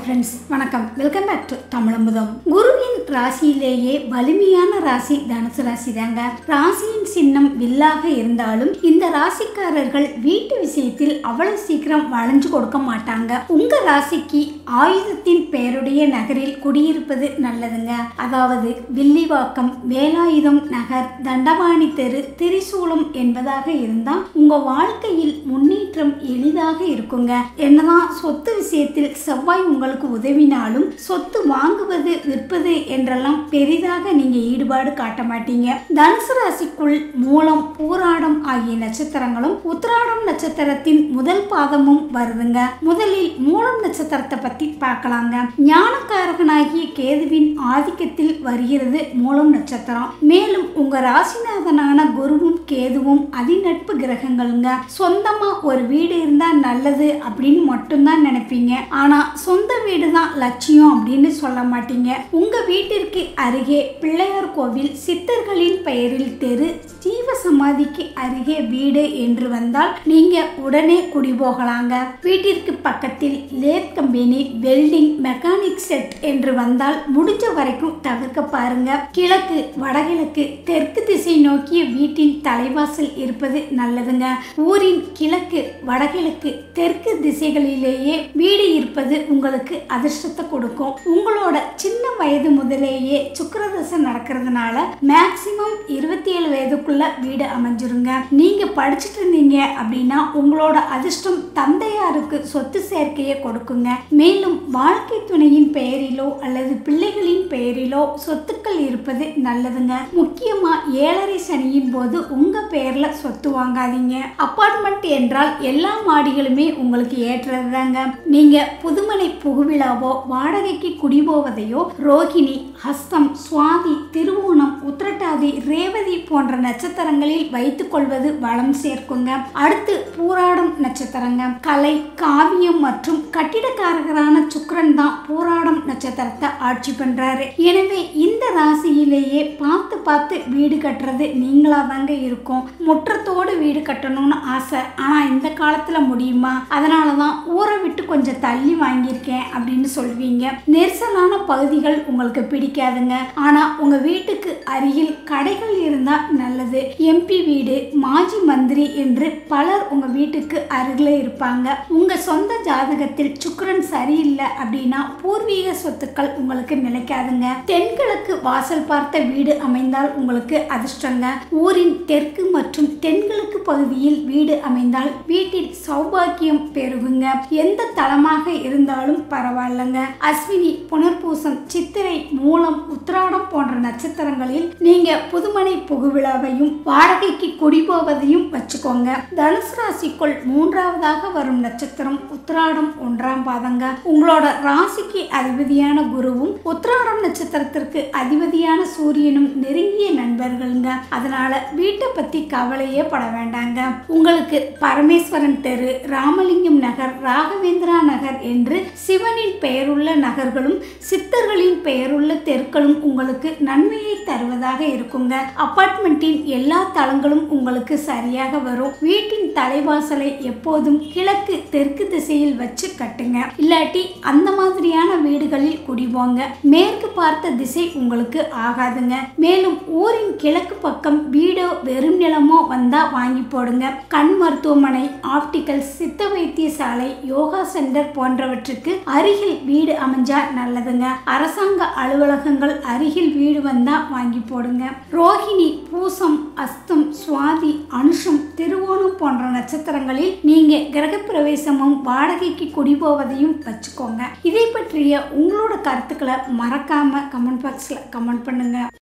Friends, வணக்கம். Welcome back to Tamizhamudham. குருவின் ராசியிலேயே வலிமையான ராசி தனுசு ராசி தாங்க. ராசியின் சின்னம் வில்லாக இருந்தாலும் இந்த ராசிக்காரர்கள் வீட்டு விஷயத்தில் அவ்வளவு சீக்கிரம் வளைஞ்சு கொடுக்க மாட்டாங்க. உங்க ராசிக்கு ஆயுதத்தின் பெயருடைய நகரில் குடியிருப்பது நல்லதுங்க. அதாவது வில்லிவாக்கம், வேலாயுதம் நகர், தண்டபாணி தெரு, திரிசூலம் என்பதாக இருந்தா உங்க வாழ்க்கையில் முன்னேற்றம் எளிதாக இருக்குங்க. என்னதான் சொத்து விஷயத்தில் செவ்வாய் உங்களுக்கு உதவினாலும் சொத்து வாங்குவது விற்பது என்றெல்லாம் பெரிதாக நீங்க ஈடுபாடு காட்ட மாட்டீங்க. தனுசு ராசிக்குள் மூலம், பூராடம் ஆகிய நட்சத்திரங்களும் உத்திராடம் நட்சத்திரத்தின் முதல் பாதமும் வருதுங்க. முதலில் மூலம் நட்சத்திரத்தை பத்தி பார்க்கலாங்க. ஞானக்காரகனாகிய கேதுவின் ஆதிக்கத்தில் வருகிறது மூலம் நட்சத்திரம். மேலும் உங்க ராசிநாதனான குருவும் கேதுவும் அதிநட்பு கிரகங்களுங்க. சொந்தமா ஒரு வீடு இருந்தா நல்லது அப்படின்னு மட்டும்தான் நினைப்பீங்க. ஆனா சொந்த வீடு தான் லட்சியம் அப்படின்னு சொல்ல மாட்டீங்க. உங்க வீட்டிற்கு அருகே பிள்ளையார் கோவில், சித்தர்களின் பெயரில் தெரு, ஜீவ சமாதிக்கு அருகே வீடு என்று வந்தால் நீங்க உடனே குடி போகலாங்க. வீட்டிற்கு பக்கத்தில் lathe company, welding, mechanic shed என்று வந்தால் முடிஞ்ச வரைக்கும் தவிர்க்க பாருங்க. கிழக்கு, வடகிழக்கு, தெற்கு திசை நோக்கிய வீட்டின் தலைவாசல் இருப்பது நல்லதுங்க. ஊரின் கிழக்கு, வடகிழக்கு, தெற்கு திசைகளிலேயே வீடு இருப்பது உங்களுக்கு அதிர்ஷ்டத்தை கொடுக்கும். உங்களோட சின்ன வயது முதலேயே சுக்கிரதசை நடக்கிறதுனால மேக்சிமம் 27 வயதுக்குள்ள வீடு அமைஞ்சிருங்க. நீங்க படிச்சுட்டு இருந்தீங்க அப்படின்னா உங்களோட அதிர்ஷ்டம் தந்தையாருக்கு சொத்து சேர்க்கையை கொடுக்குங்க. மேலும் வாழ்க்கை துணையின் பெயரிலோ அல்லது பிள்ளைகளின் பெயரிலோ சொத்துக்கள் இருப்பது நல்லதுங்க. முக்கியமா 7.5 சனியின் போது உங்க பெயர்ல சொத்து வாங்காதீங்க. அபார்ட்மெண்ட் என்றால் எல்லா மாடிகளுமே உங்களுக்கு ஏற்றது தாங்க. நீங்க புதுமனை புகுவிழாவோ வாடகைக்கு குடிபோவதையோ ரோகிணி, ஹஸ்தம், சுவாதி, திருவோணம், உத்திரட்டாதி, ரேவதி போன்ற நட்சத்திரங்களில் வைத்துக் கொள்வது வளம் சேர்க்குங்க. அடுத்து பூராடம் நட்சத்திரங்க. கலை, காவியம் மற்றும் கட்டிடக்காரகரான சுக்கிரன் தான் பூராடம் நட்சத்திரத்தை ஆட்சி பண்றாரு. எனவே இந்த ராசியிலேயே பார்த்து பார்த்து வீடு கட்டுறது நீங்களா தாங்க இருக்கும். முற்றத்தோடு வீடு கட்டணும்னு ஆசை, ஆனா இந்த காலத்துல முடியுமா? அதனாலதான் ஊரை விட்டு கொஞ்சம் தள்ளி வாங்கியிருக்கேன் அப்படின்னு சொல்வீங்க. நெரிசலான பகுதிகள் உங்களுக்கு பிடிக்காதுங்க. ஆனா உங்க வீட்டுக்கு அருகில் கடைகள் இருந்தா நல்லது. எம்பி வீடு, மாஜி மந்திரி என்று பலர் உங்க வீட்டுக்கு அருகில இருப்பாங்க. உங்க சொந்த ஜாதகத்தில் சுக்கிரன் சரியில்லை அப்படின்னா பூர்வீக சொத்துக்கள் உங்களுக்கு நிலைக்காதுங்க. தென்கிழக்கு வாசல் பார்த்த வீடு அமைந்தால் உங்களுக்கு அதிர்ஷ்டங்க. ஊரின் தெற்கு மற்றும் தென்கிழக்கு பகுதியில் வீடு அமைந்தால் வீட்டில் சௌபாக்கியம் பெருகுங்க. எந்த தளமாக இருந்தாலும் பரவாயில்லைங்க. அஸ்வினி, புனர்பூசம், சித்திரை, மூலம், உத்திராடம் போன்ற நட்சத்திரங்களில் நீங்க புதுமனை புகுவிழாவையும் வாடகைக்கு குடிபோவதையும் வச்சுக்கோங்க. தனுசு ராசிக்குள் மூன்றாவதாக வரும் நட்சத்திரம் உத்திராடம் 1ஆம் பாதங்க. உங்களோட ராசிக்கு அதிபதியான குருவும் உத்திராடம் நட்சத்திரத்திற்கு அதிபதியான சூரியனும் நெருங்கிய நண்பர்களுங்க. அதனால வீட்டை பத்தி கவலையே பட வேண்டாங்க. உங்களுக்கு பரமேஸ்வரன் தெரு, ராமலிங்கம் நகர், ராகவேந்திரா நகர் என்று சிவனின் பெயருள்ள நகர்களும் சித்தர்களின் பெயருள்ள தெருக்களும் உங்களுக்கு நன்மையை தருவதாக இருக்குங்க. அபார்ட்மெண்டின் எல்லா தளங்களும் உங்களுக்கு சரியாக வரும். வீட்டின் தலைவாசலை எப்போதும் கிழக்கு, தெற்கு திசையில் வச்சு கட்டுங்க. இல்லாட்டி அந்த மாதிரியான வீடுகளில் குடிபோங்க. மேற்கு பார்த்த திசை உங்களுக்கு ஆகாதுங்க. மேலும் ஊரின் கிழக்கு பக்கம் வீடோ வெறும் நிலமோ வந்தா வாங்கி போடுங்க. கண் மருத்துவமனை, ஆப்டிக்கல், சித்த வைத்தியசாலை, யோகா சென்டர் போன்றவற்றுக்கு அருகில் வீடு அமைஞ்சா நல்லதுங்க. அரசாங்க அலுவலகங்கள் அருகில் வீடு வந்தா வாங்கி போடுங்க. ரோகிணி, பூசம், அஸ்தம், சுவாதி, அனுஷம், திருவோணம் போன்ற நட்சத்திரங்களில் நீங்க கிரகப்பிரவேசமும் வாடகைக்கு குடிபோவதையும் வச்சுக்கோங்க. இதை பற்றிய உங்களோட கருத்துக்களை மறக்காம கமெண்ட் பாக்ஸ்ல கமெண்ட் பண்ணுங்க.